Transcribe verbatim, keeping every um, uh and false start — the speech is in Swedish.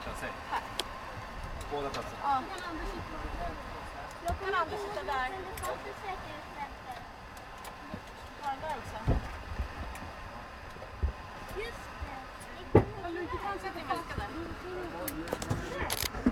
sitta, säg. Här. Båda platser. Ja. Då kan Anders sitta där. Var där också. Just det. Kan du inte sätta i masken där?